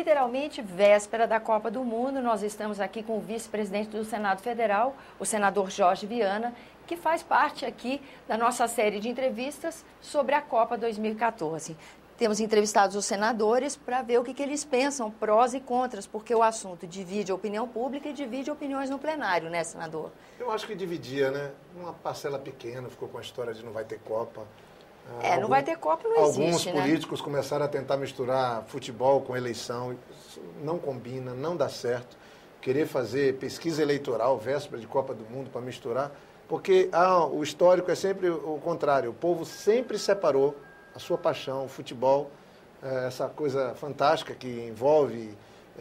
literalmente véspera da Copa do Mundo. Nós estamos aqui com o vice-presidente do Senado Federal, o senador Jorge Viana, que faz parte aqui da nossa série de entrevistas sobre a Copa 2014. Temos entrevistado os senadores para ver o que eles pensam, prós e contras, porque o assunto divide a opinião pública e divide opiniões no plenário, né, senador? Eu acho que dividia, né? Uma parcela pequena ficou com a história de não vai ter Copa. Não vai ter Copa, não existe, Alguns né? políticos começaram a tentar misturar futebol com eleição. Isso não combina, não dá certo. Querer fazer pesquisa eleitoral, véspera de Copa do Mundo, para misturar, porque o histórico é sempre o contrário. O povo sempre separou a sua paixão, o futebol, essa coisa fantástica que envolve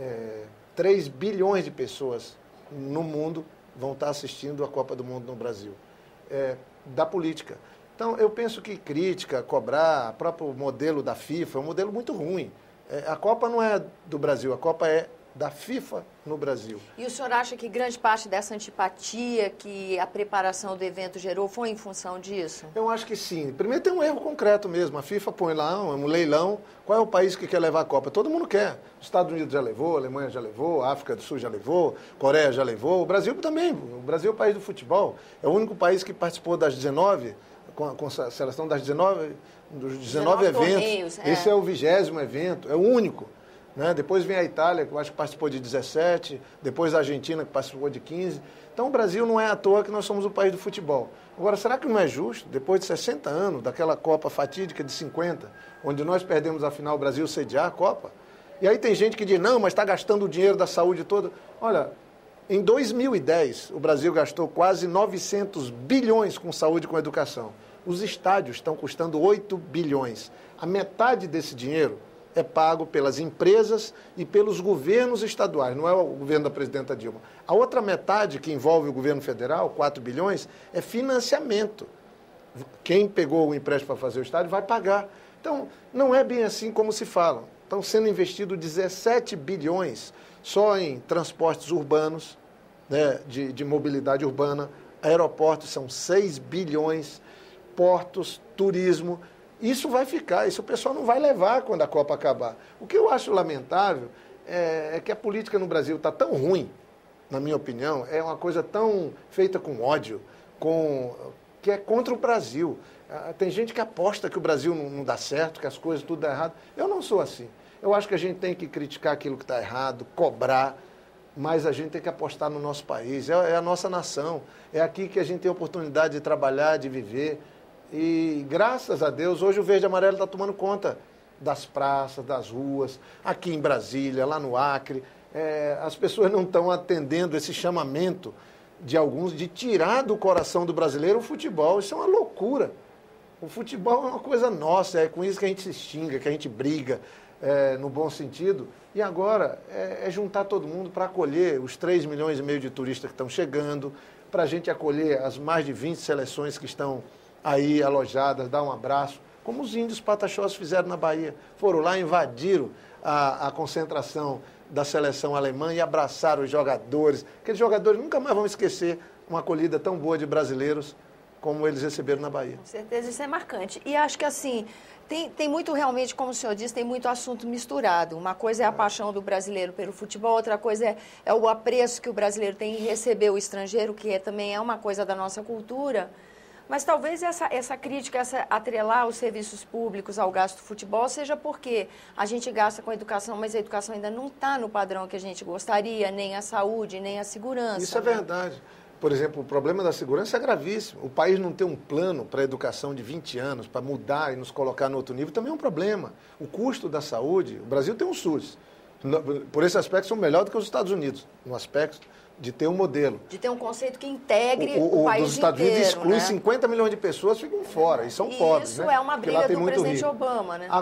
3 bilhões de pessoas no mundo vão estar assistindo a Copa do Mundo no Brasil, da política. Então, eu penso que crítica, cobrar, o próprio modelo da FIFA é um modelo muito ruim. A Copa não é do Brasil, a Copa é da FIFA no Brasil. E o senhor acha que grande parte dessa antipatia que a preparação do evento gerou foi em função disso? Eu acho que sim. Primeiro tem um erro concreto mesmo. A FIFA põe lá um leilão. Qual é o país que quer levar a Copa? Todo mundo quer. Os Estados Unidos já levou, a Alemanha já levou, a África do Sul já levou, a Coreia já levou, o Brasil também. O Brasil é o país do futebol. É o único país que participou das 19, com a seleção das 19, dos 19 eventos. Torneios, Esse é o 20º evento, é o único. Né? Depois vem a Itália, que eu acho que participou de 17, depois a Argentina, que participou de 15. Então, o Brasil não é à toa que nós somos o país do futebol. Agora, será que não é justo, depois de 60 anos, daquela Copa fatídica de 50, onde nós perdemos a final, o Brasil sediar a Copa? E aí tem gente que diz, não, mas está gastando o dinheiro da saúde toda. Olha, em 2010, o Brasil gastou quase 900 bilhões com saúde e com educação. Os estádios estão custando 8 bilhões. A metade desse dinheiro é pago pelas empresas e pelos governos estaduais, não é o governo da presidenta Dilma. A outra metade, que envolve o governo federal, 4 bilhões, é financiamento. Quem pegou o empréstimo para fazer o estádio vai pagar. Então, não é bem assim como se fala. Estão sendo investidos 17 bilhões só em transportes urbanos, né, de mobilidade urbana, aeroportos são 6 bilhões, portos, turismo. Isso vai ficar, isso o pessoal não vai levar quando a Copa acabar. O que eu acho lamentável é que a política no Brasil está tão ruim, na minha opinião, é uma coisa tão feita com ódio, que é contra o Brasil. Tem gente que aposta que o Brasil não dá certo, que as coisas tudo dá errado. Eu não sou assim. Eu acho que a gente tem que criticar aquilo que está errado, cobrar, mas a gente tem que apostar no nosso país, é a nossa nação. É aqui que a gente tem a oportunidade de trabalhar, de viver. E, graças a Deus, hoje o verde e amarelo está tomando conta das praças, das ruas, aqui em Brasília, lá no Acre. As pessoas não estão atendendo esse chamamento de alguns de tirar do coração do brasileiro o futebol. Isso é uma loucura. O futebol é uma coisa nossa, é com isso que a gente se xinga, que a gente briga, no bom sentido. E agora é juntar todo mundo para acolher os 3,5 milhões de turistas que estão chegando, para a gente acolher as mais de 20 seleções que estão aí alojadas, dar um abraço, como os índios pataxós fizeram na Bahia. Foram lá, invadiram a concentração da seleção alemã e abraçaram os jogadores. Aqueles jogadores nunca mais vão esquecer uma acolhida tão boa de brasileiros como eles receberam na Bahia. Com certeza, isso é marcante. E acho que, assim, tem muito realmente, como o senhor disse, tem muito assunto misturado. Uma coisa é a paixão do brasileiro pelo futebol, outra coisa é o apreço que o brasileiro tem em receber o estrangeiro, que também é uma coisa da nossa cultura. Mas talvez essa crítica, atrelar os serviços públicos ao gasto do futebol, seja porque a gente gasta com a educação, mas a educação ainda não está no padrão que a gente gostaria, nem a saúde, nem a segurança. Isso é verdade. Por exemplo, o problema da segurança é gravíssimo. O país não ter um plano para a educação de 20 anos, para mudar e nos colocar no outro nível, também é um problema. O custo da saúde, o Brasil tem um SUS. Por esse aspecto, são melhor do que os Estados Unidos, no aspecto de ter um modelo. De ter um conceito que integre o país dos Estados inteiro, Unidos exclui, né? 50 milhões de pessoas ficam fora, e são pobres. Isso, né? é uma Porque lá briga tem do muito presidente rico. Obama, né?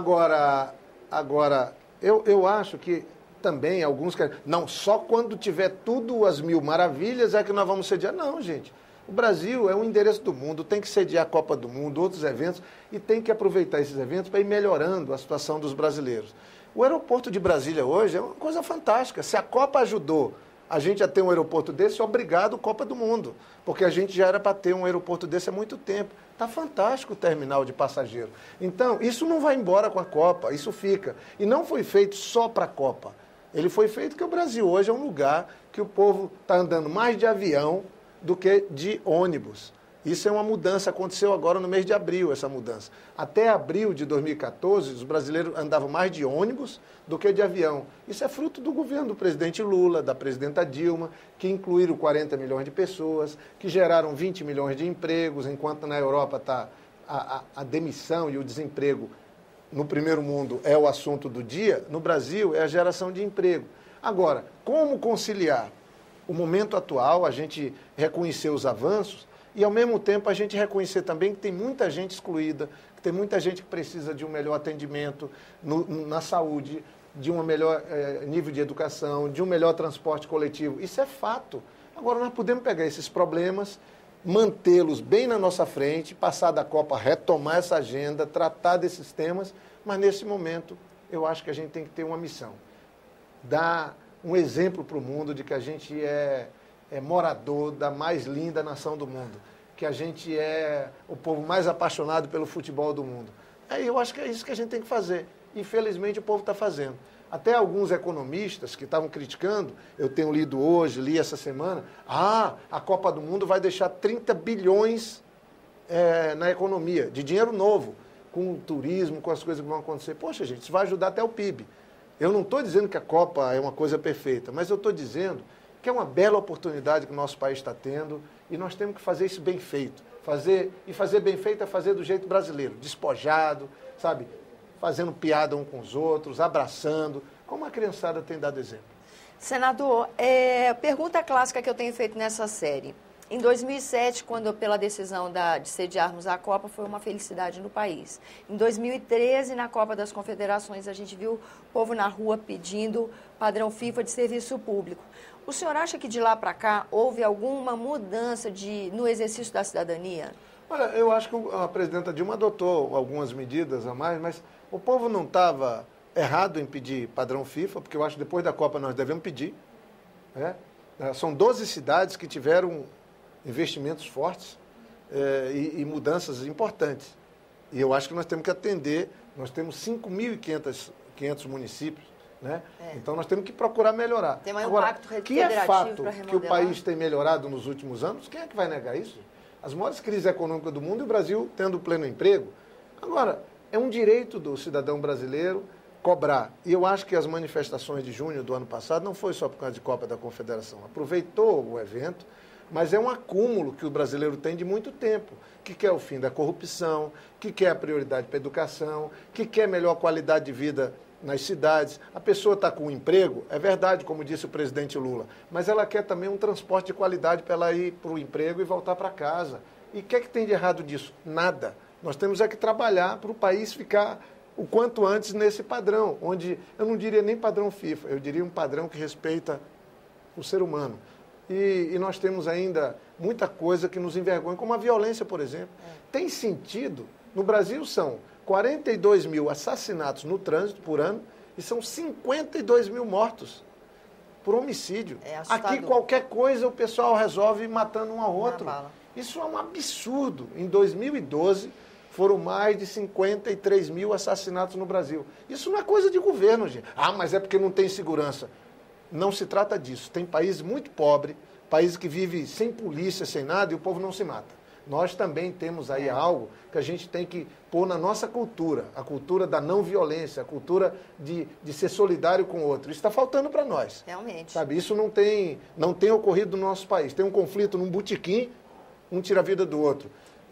Agora eu acho que também alguns querem... Não, só quando tiver tudo as mil maravilhas é que nós vamos sediar. Não, gente. O Brasil é um endereço do mundo, tem que sediar a Copa do Mundo, outros eventos, e tem que aproveitar esses eventos para ir melhorando a situação dos brasileiros. O aeroporto de Brasília hoje é uma coisa fantástica. Se a Copa ajudou a gente a ter um aeroporto desse, obrigado, Copa do Mundo. Porque a gente já era para ter um aeroporto desse há muito tempo. Está fantástico o terminal de passageiro. Então, isso não vai embora com a Copa, isso fica. E não foi feito só para a Copa. Ele foi feito porque o Brasil hoje é um lugar que o povo está andando mais de avião do que de ônibus. Isso é uma mudança, aconteceu agora no mês de abril, essa mudança. Até abril de 2014, os brasileiros andavam mais de ônibus do que de avião. Isso é fruto do governo do presidente Lula, da presidenta Dilma, que incluíram 40 milhões de pessoas, que geraram 20 milhões de empregos, enquanto na Europa está a demissão e o desemprego no primeiro mundo é o assunto do dia, no Brasil é a geração de emprego. Agora, como conciliar o momento atual, a gente reconhecer os avanços, e, ao mesmo tempo, a gente reconhecer também que tem muita gente excluída, que tem muita gente que precisa de um melhor atendimento na saúde, de um melhor nível de educação, de um melhor transporte coletivo. Isso é fato. Agora, nós podemos pegar esses problemas, mantê-los bem na nossa frente, passar da Copa, retomar essa agenda, tratar desses temas, mas, nesse momento, eu acho que a gente tem que ter uma missão. Dar um exemplo para o mundo de que a gente é morador da mais linda nação do mundo, que a gente é o povo mais apaixonado pelo futebol do mundo. Aí eu acho que é isso que a gente tem que fazer. Infelizmente, o povo está fazendo. Até alguns economistas que estavam criticando, eu tenho lido hoje, li essa semana, a Copa do Mundo vai deixar 30 bilhões na economia, de dinheiro novo, com o turismo, com as coisas que vão acontecer. Poxa, gente, isso vai ajudar até o PIB. Eu não estou dizendo que a Copa é uma coisa perfeita, mas eu estou dizendo que é uma bela oportunidade que o nosso país está tendo e nós temos que fazer isso bem feito. Fazer bem feito é fazer do jeito brasileiro, despojado, sabe? Fazendo piada um com os outros, abraçando, como a criançada tem dado exemplo. Senador, pergunta clássica que eu tenho feito nessa série. Em 2007, quando pela decisão de sediarmos a Copa, foi uma felicidade no país. Em 2013, na Copa das Confederações, a gente viu o povo na rua pedindo padrão FIFA de serviço público. O senhor acha que de lá para cá houve alguma mudança no exercício da cidadania? Olha, eu acho que a presidenta Dilma adotou algumas medidas a mais, mas o povo não estava errado em pedir padrão FIFA, porque eu acho que depois da Copa nós devemos pedir. São 12 cidades que tiveram investimentos fortes e mudanças importantes. E eu acho que nós temos que atender, nós temos 5.500 municípios, né? Então nós temos que procurar melhorar. Tem um Agora, impacto que é fato para remodelar? que o país tem melhorado nos últimos anos, quem é que vai negar isso? As maiores crises econômicas do mundo e o Brasil tendo pleno emprego. Agora, é um direito do cidadão brasileiro cobrar. E eu acho que as manifestações de junho do ano passado não foi só por causa de Copa da Confederação. Aproveitou o evento, mas é um acúmulo que o brasileiro tem de muito tempo, que quer o fim da corrupção, que quer a prioridade para a educação, que quer melhor qualidade de vida nas cidades. A pessoa está com um emprego, é verdade, como disse o presidente Lula, mas ela quer também um transporte de qualidade para ela ir para o emprego e voltar para casa. E o que é que tem de errado disso? Nada. Nós temos que trabalhar para o país ficar o quanto antes nesse padrão, onde eu não diria nem padrão FIFA, eu diria um padrão que respeita o ser humano. E nós temos ainda muita coisa que nos envergonha, como a violência, por exemplo. Tem sentido? No Brasil são 42 mil assassinatos no trânsito por ano e são 52 mil mortos por homicídio. Aqui qualquer coisa o pessoal resolve matando um ao outro. Isso é um absurdo. Em 2012 foram mais de 53 mil assassinatos no Brasil. Isso não é coisa de governo, gente. Mas é porque não tem segurança. Não se trata disso. Tem países muito pobres, países que vivem sem polícia, sem nada, e o povo não se mata. Nós também temos aí algo que a gente tem que pôr na nossa cultura, a cultura da não violência, a cultura de ser solidário com o outro. Isso está faltando para nós. Realmente. Sabe? Isso não tem ocorrido no nosso país. Tem um conflito num botequim, um tira a vida do outro.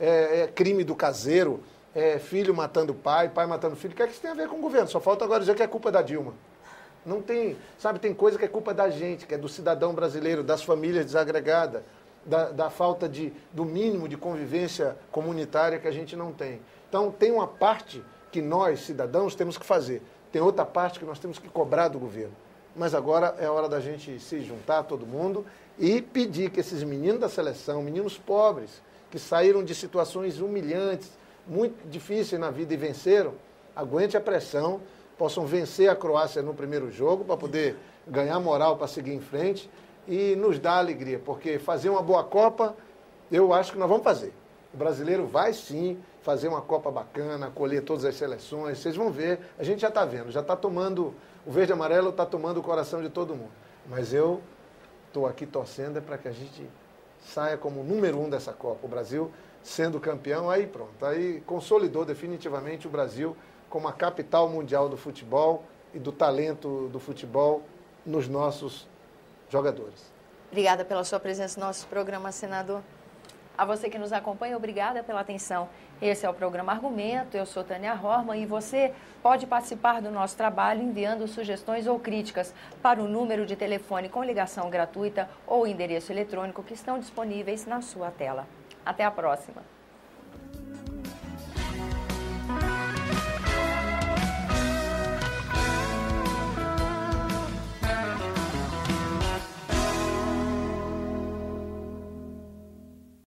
É crime do caseiro, filho matando pai matando filho. O que é que isso tem a ver com o governo? Só falta agora dizer que é culpa da Dilma. Não tem, sabe, tem coisa que é culpa da gente, que é do cidadão brasileiro, das famílias desagregadas, da falta do mínimo de convivência comunitária que a gente não tem. Então, tem uma parte que nós, cidadãos, temos que fazer. Tem outra parte que nós temos que cobrar do governo. Mas agora é hora da gente se juntar, todo mundo, e pedir que esses meninos da seleção, meninos pobres, que saíram de situações humilhantes, muito difíceis na vida e venceram, aguente a pressão, possam vencer a Croácia no primeiro jogo para poder ganhar moral para seguir em frente e nos dar alegria, porque fazer uma boa Copa, eu acho que nós vamos fazer. O brasileiro vai sim fazer uma Copa bacana, acolher todas as seleções. Vocês vão ver, a gente já está vendo, já está tomando, o verde e amarelo está tomando o coração de todo mundo. Mas eu estou aqui torcendo para que a gente saia como número 1 dessa Copa. O Brasil sendo campeão, aí pronto. Aí consolidou definitivamente o Brasil como a capital mundial do futebol e do talento do futebol nos nossos jogadores. Obrigada pela sua presença no nosso programa, senador. A você que nos acompanha, obrigada pela atenção. Esse é o programa Argumento, eu sou Tânia Horman e você pode participar do nosso trabalho enviando sugestões ou críticas para o número de telefone com ligação gratuita ou endereço eletrônico que estão disponíveis na sua tela. Até a próxima.